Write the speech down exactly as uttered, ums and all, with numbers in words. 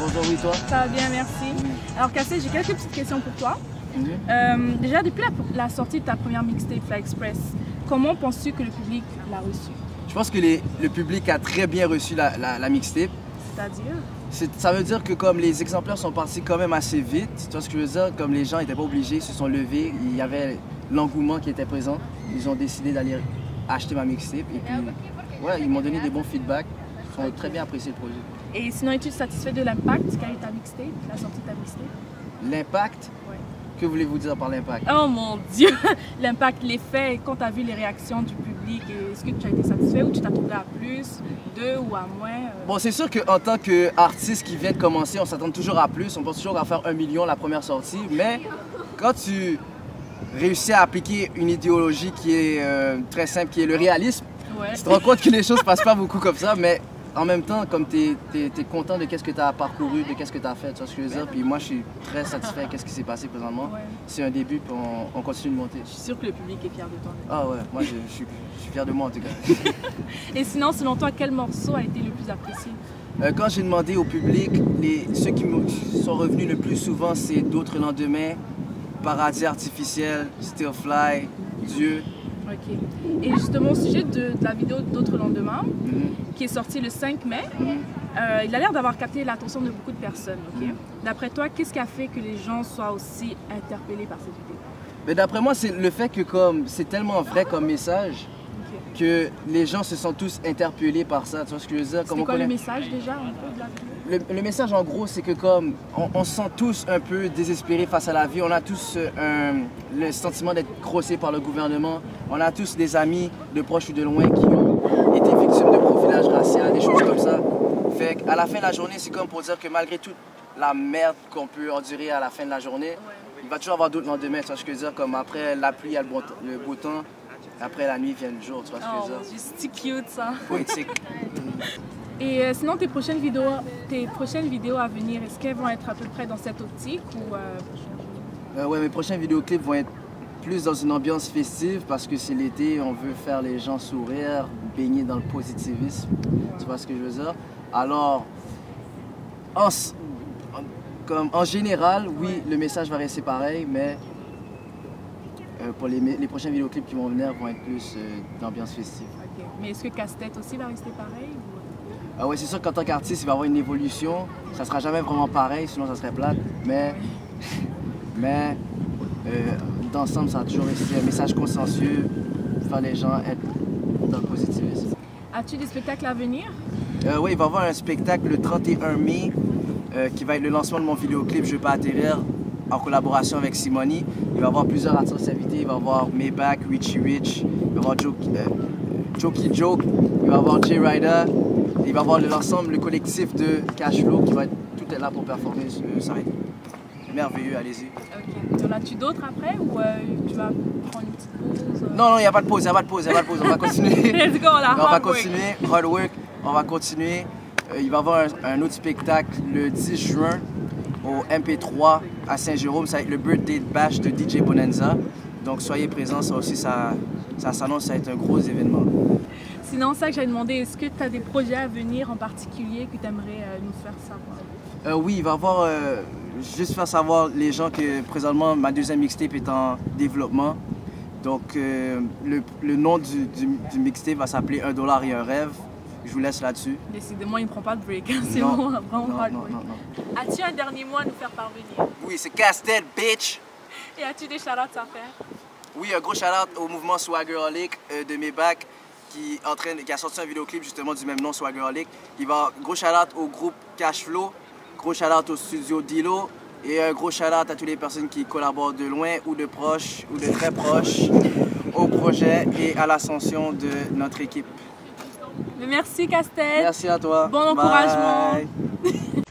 bonjour, oui, toi? Ça va bien, merci. Alors Cassette, j'ai quelques petites questions pour toi. Mm-hmm. euh, déjà, depuis la, la sortie de ta première mixtape, Fly Express, comment penses-tu que le public l'a reçu? Je pense que les, le public a très bien reçu la, la, la mixtape. C'est-à-dire? Ça veut dire que comme les exemplaires sont partis quand même assez vite, tu vois ce que je veux dire? Comme les gens n'étaient pas obligés, ils se sont levés, il y avait l'engouement qui était présent. Ils ont décidé d'aller acheter ma mixtape et puis ouais, ils m'ont donné des bons feedbacks. Ils ont très bien apprécié le projet. Et sinon, es-tu satisfait de l'impact qu'a eu ta mixtape, la sortie de ta mixtape? L'impact? Ouais. Que voulez-vous dire par l'impact? Oh mon Dieu! L'impact, l'effet, quand tu as vu les réactions du public, est-ce que tu as été satisfait ou tu t'attendais à plus, deux ou à moins? euh... Bon, c'est sûr qu'en tant qu'artiste qui vient de commencer, on s'attend toujours à plus. On pense toujours à faire un million la première sortie. Mais quand tu réussis à appliquer une idéologie qui est euh, très simple, qui est le réalisme, ouais. Tu te rends compte que les choses ne passent pas beaucoup comme ça, mais en même temps, comme tu es, es, es content de ce que tu as parcouru, de ce que tu as fait, tu vois ce que je veux dire. Puis moi, je suis très satisfait de ce qui s'est passé présentement. Ouais. C'est un début, puis on, on continue de monter. Je suis sûre que le public est fier de toi. Ah ouais, moi, je, je, suis, je suis fier de moi en tout cas. Et sinon, selon toi, quel morceau a été le plus apprécié? Euh, quand j'ai demandé au public, les, ceux qui sont revenus le plus souvent, c'est D'autres lendemains, Paradis artificiel, Still Fly, Dieu. Ok. Et justement, au sujet de, de la vidéo D'autres lendemains, mm-hmm. qui est sortie le cinq mai, mm-hmm. euh, il a l'air d'avoir capté l'attention de beaucoup de personnes. Okay? Mm-hmm. D'après toi, qu'est-ce qui a fait que les gens soient aussi interpellés par cette vidéo? Mais d'après moi, c'est le fait que comme c'est tellement vrai comme message, okay. que les gens se sont tous interpellés par ça. Tu vois ce que je veux dire? C'est quoi connaît... le message déjà un peu de la vidéo? Le, le message en gros, c'est que comme on, on se sent tous un peu désespérés face à la vie, on a tous euh, le sentiment d'être crossés par le gouvernement, on a tous des amis de proche ou de loin qui ont été victimes de profilage racial, des choses comme ça. Fait qu'à la fin de la journée, c'est comme pour dire que malgré toute la merde qu'on peut endurer à la fin de la journée, ouais. il va toujours avoir d'autres lendemains, tu vois ce que je veux dire? Comme après la pluie, il y a le beau, le beau temps, après la nuit vient le jour, tu vois ce que je veux dire? Oh, c'est cute ça! Poétique. Et euh, sinon, tes prochaines vidéos, tes prochaines vidéos à venir, est-ce qu'elles vont être à peu près dans cette optique ou euh... euh, ouais, mes prochains vidéoclips vont être plus dans une ambiance festive parce que c'est l'été, on veut faire les gens sourire, baigner dans le positivisme. Tu vois ce que je veux dire? Alors, en, en, comme, en général, oui, ouais. le message va rester pareil, mais euh, pour les, les prochains vidéoclips qui vont venir vont être plus euh, d'ambiance festive. Okay. Mais est-ce que Casse-Tête aussi va rester pareil ou... Ah ouais, c'est sûr qu'en tant qu'artiste, il va y avoir une évolution. Ça sera jamais vraiment pareil, sinon ça serait plate. Mais, mais euh, d'ensemble, ça a toujours été un message consciencieux, faire les gens être dans le positivisme. As-tu des spectacles à venir? Euh, oui, il va y avoir un spectacle le trente et un mai euh, qui va être le lancement de mon vidéoclip Je veux pas atterrir en collaboration avec Simoni. Il va y avoir plusieurs artistes invités. Il va y avoir Maybach, Richie Rich, il va y avoir Jokey euh, Jokey Joke, il va y avoir J Ryder. Il va y avoir l'ensemble, le collectif de Cashflow qui va être tout est là pour performer. Ça va être merveilleux, allez-y. Ok. En as-tu d'autres après ou euh, tu vas prendre une petite pause? Euh... Non, non, il n'y a pas de pause, il n'y a pas de pause, il n'y a pas de pause. On va continuer. Let's go, là, on va continuer, hard work, on va continuer. Euh, il va y avoir un, un autre spectacle le dix juin au M P trois à Saint-Jérôme. Ça va être le Birthday Bash de D J Bonanza. Donc soyez présents, ça aussi, ça, ça s'annonce, ça va être un gros événement. Sinon, ça que j'avais demandé, est-ce que tu as des projets à venir en particulier que tu aimerais euh, nous faire savoir? Euh, oui, il va y avoir, euh, juste faire savoir les gens que présentement ma deuxième mixtape est en développement. Donc euh, le, le nom du, du, du mixtape va s'appeler Un dollar et un rêve. Je vous laisse là-dessus. Décidément, il ne prend pas de break. C'est bon, vraiment hard work. As-tu un dernier mot à nous faire parvenir? Oui, c'est Casse-Tête, bitch! Et as-tu des shout-outs à faire? Oui, un gros shout-out au mouvement Swaggerholic euh, de Maybach. Qui, entraîne, qui a sorti un vidéoclip justement du même nom, Swaggerholic. Il va gros shout-out au groupe Cashflow, gros shout-out au studio Dilo et un gros shout-out à toutes les personnes qui collaborent de loin ou de proche ou de très proche au projet et à l'ascension de notre équipe. Merci Casse-Tête. Merci à toi. Bon encouragement.